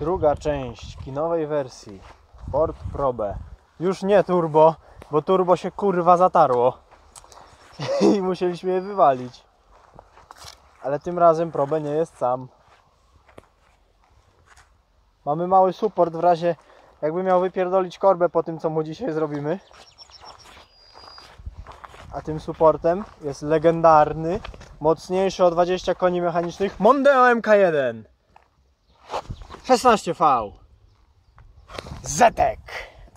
Druga część kinowej wersji Ford Probe. Już nie turbo, bo turbo się kurwa zatarło i musieliśmy je wywalić. Ale tym razem Probe nie jest sam. Mamy mały support w razie jakby miał wypierdolić korbę po tym, co mu dzisiaj zrobimy. A tym supportem jest legendarny, mocniejszy o 20 koni mechanicznych Mondeo MK1 16V Zetek.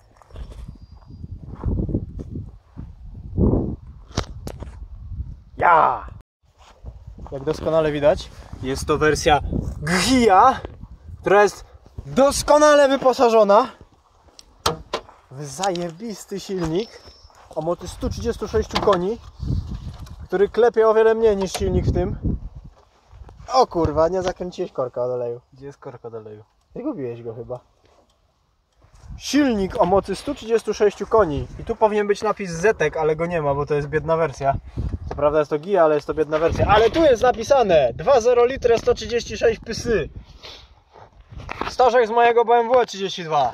Ja! Jak doskonale widać, jest to wersja Ghia, która jest doskonale wyposażona w zajebisty silnik o mocy 136 koni, który klepie o wiele mniej niż silnik w tym. O kurwa, nie zakręciłeś korka od oleju. Gdzie jest korka od oleju? Zgubiłeś go chyba. Silnik o mocy 136 koni. I tu powinien być napis Zetek, ale go nie ma, bo to jest biedna wersja. Co prawda jest to Ghia, ale jest to biedna wersja. Ale tu jest napisane 2.0 litra 136 pysy. Stożek z mojego BMW 32.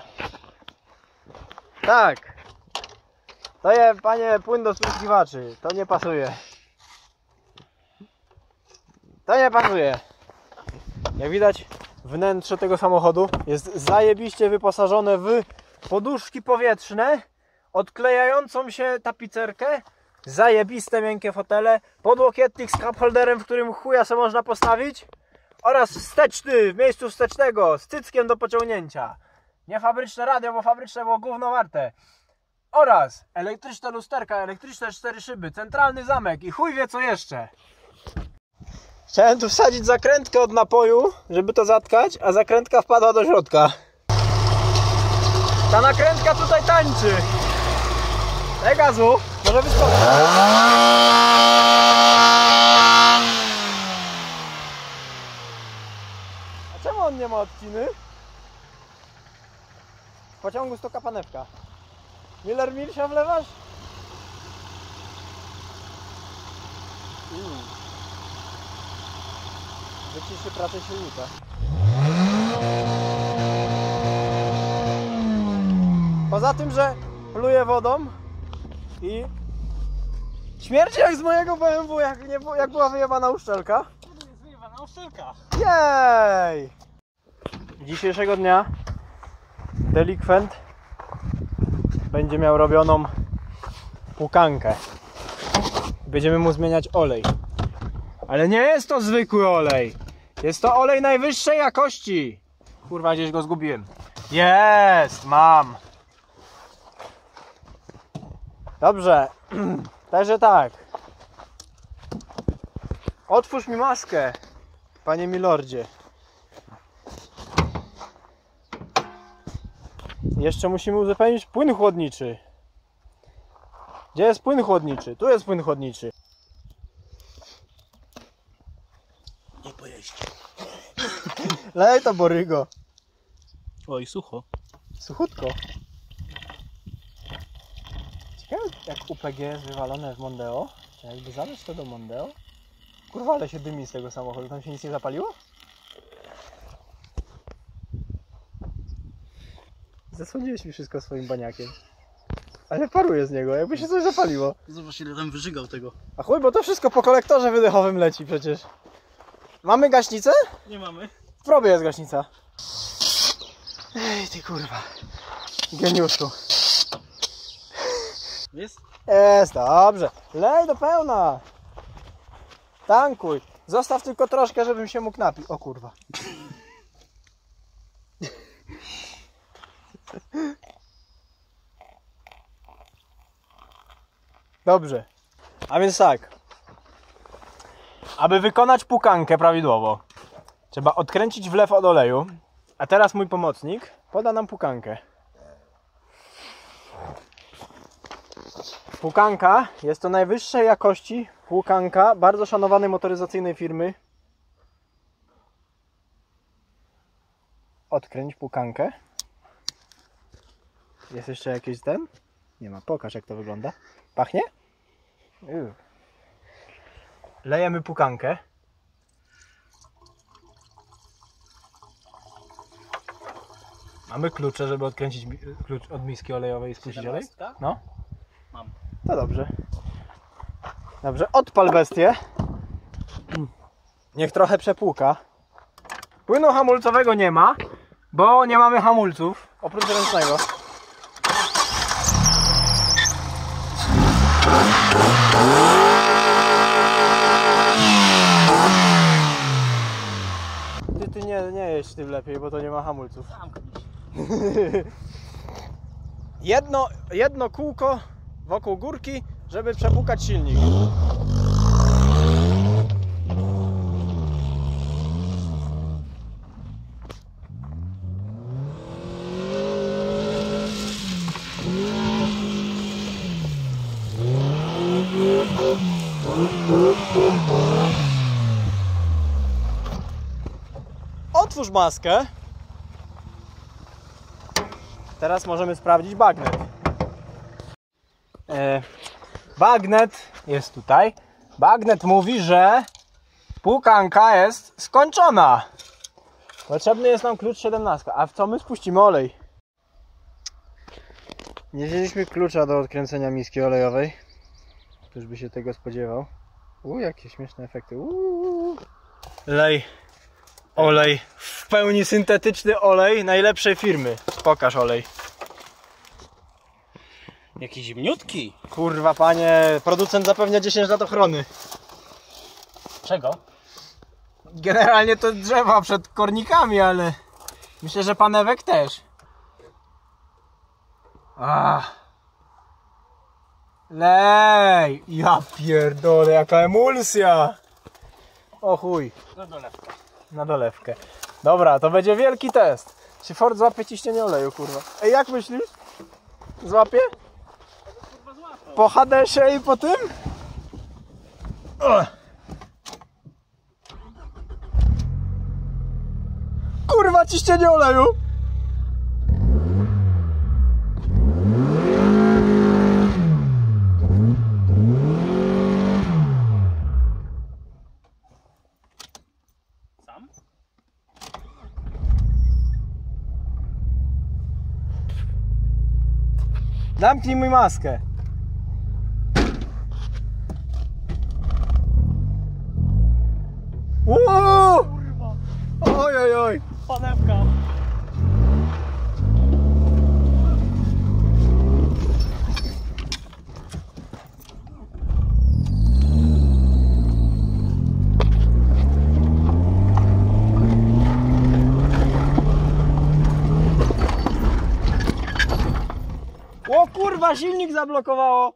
Tak. To jest, panie, płyn do spryskiwaczy. To nie pasuje. To nie pasuje. Jak widać, wnętrze tego samochodu jest zajebiście wyposażone w poduszki powietrzne, odklejającą się tapicerkę, zajebiste miękkie fotele, podłokietnik z cup holderem, w którym chuja sobie można postawić, oraz wsteczny w miejscu wstecznego z cyckiem do pociągnięcia. Nie fabryczne radio, bo fabryczne było gówno warte. Oraz elektryczne lusterka, elektryczne 4 szyby, centralny zamek i chuj wie co jeszcze. Chciałem tu wsadzić zakrętkę od napoju, żeby to zatkać, a zakrętka wpadła do środka. Ta nakrętka tutaj tańczy. Daj gazu, może wyskoczyć. A czemu on nie ma odciny? W pociągu stoka panewka. Miller Milsia wlewasz? Wyciszy pracę silnika. Poza tym, że pluje wodą i śmierdzi jak z mojego BMW, jak była wyjebana uszczelka. Jest wyjebana uszczelka. Jej! Dzisiejszego dnia delikwent będzie miał robioną płukankę. Będziemy mu zmieniać olej. Ale nie jest to zwykły olej. Jest to olej najwyższej jakości. Kurwa, gdzieś go zgubiłem. Jest, mam. Dobrze. Także tak. Otwórz mi maskę, panie milordzie. Jeszcze musimy uzupełnić płyn chłodniczy. Gdzie jest płyn chłodniczy? Tu jest płyn chłodniczy. Nie pojeść. Lej to borygo. Oj, sucho. Suchutko. Ciekawe jak UPG jest wywalone w Mondeo. Czy jakby zaleć to do Mondeo? Kurwa, ale się dymi z tego samochodu. Tam się nic nie zapaliło? Zasłoniłeś mi wszystko swoim baniakiem. Ale paruje z niego, jakby się coś zapaliło. Zobacz ile tam wyżygał tego. A chuj, bo to wszystko po kolektorze wydechowym leci przecież. Mamy gaśnicę? Nie mamy. W Probie jest gaśnica. Ej, ty kurwa. Geniuszu. Jest? Jest, dobrze. Lej do pełna. Tankuj. Zostaw tylko troszkę, żebym się mógł napić. O kurwa. Dobrze. A więc tak. Aby wykonać płukankę prawidłowo, trzeba odkręcić wlew od oleju. A teraz mój pomocnik poda nam płukankę. Płukanka jest to najwyższej jakości płukanka bardzo szanowanej motoryzacyjnej firmy. Odkręć płukankę. Jest jeszcze jakiś ten? Nie ma. Pokaż jak to wygląda. Pachnie? Lejemy płukankę. Mamy klucze, żeby odkręcić klucz od miski olejowej i spuścić olej? No. Mam. To dobrze. Dobrze, odpal bestię. Niech trochę przepłuka. Płynu hamulcowego nie ma, bo nie mamy hamulców, oprócz ręcznego. Ty nie jedź tym lepiej, bo to nie ma hamulców. Jedno kółko wokół górki, żeby przepłukać silnik. Otwórz maskę. Teraz możemy sprawdzić bagnet. Bagnet jest tutaj. Bagnet mówi, że płukanka jest skończona. Potrzebny jest nam klucz 17. A w co my spuścimy olej? Nie wzięliśmy klucza do odkręcenia miski olejowej. Któż by się tego spodziewał? Jakie śmieszne efekty. Lej. Olej. W pełni syntetyczny olej najlepszej firmy. Pokaż olej. Jaki zimniutki. Kurwa panie, producent zapewnia 10 lat ochrony. Czego? Generalnie to drzewa przed kornikami, ale myślę, że panewek też. Lej! Ja pierdolę, jaka emulsja! O chuj. Na dolewkę. Na dolewkę. Dobra, to będzie wielki test. Czy Ford złapie ciśnienie oleju, kurwa? Ej, jak myślisz? Złapie? Po HDS-ie i po tym? Kurwa, ciśnienie oleju! Sam? Zamknij mi maskę. Kurwa. Oj, oj, oj. Panewka. O kurwa, silnik zablokowało.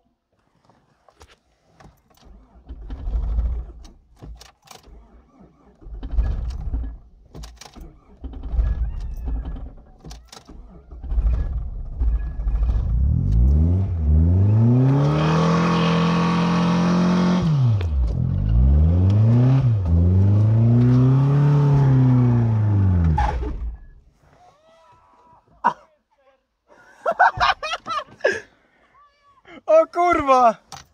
O kurwa!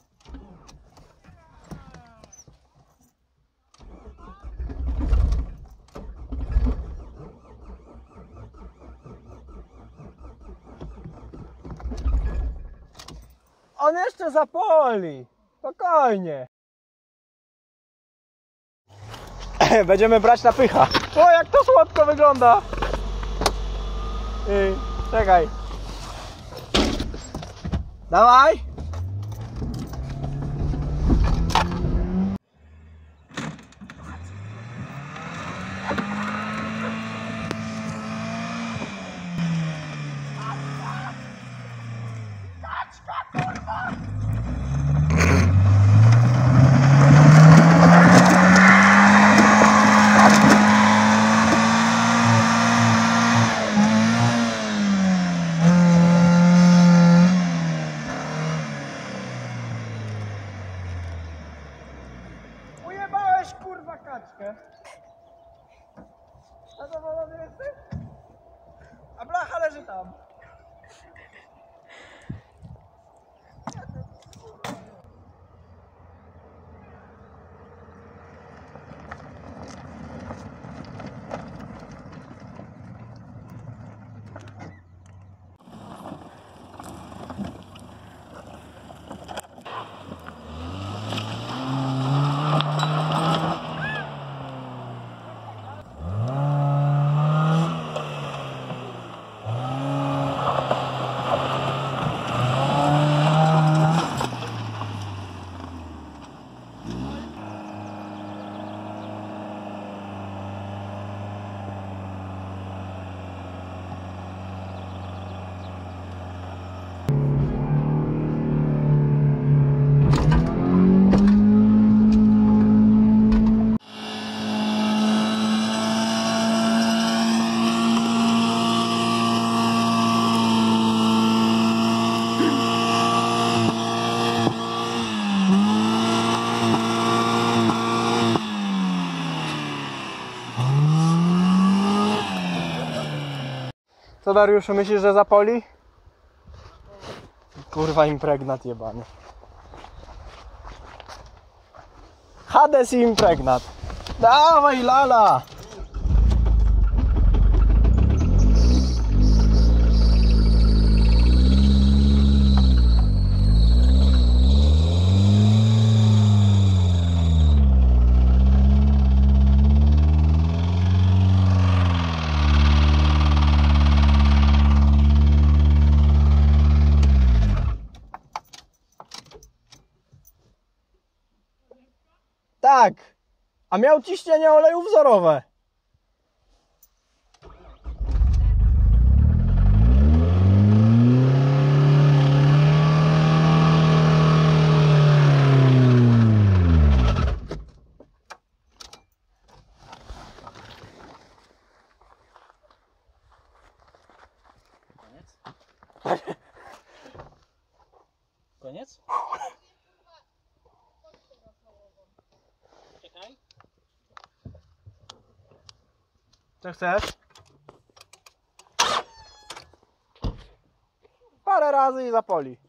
On jeszcze zapoli. Spokojnie. Będziemy brać na pycha. O, jak to słodko wygląda. Czekaj. Dawaj. Ujebałeś kurwa kaczkę. Zadowolony jesteś? A blacha leży tam. Co, Dariuszu, myślisz, że zapoli? Kurwa, impregnat jebany. Hades i impregnat. Dawaj, lala! Tak, a miał ciśnienie oleju wzorowe. Koniec? Koniec? Czekaj. Co chcesz? Parę razy i zapoli.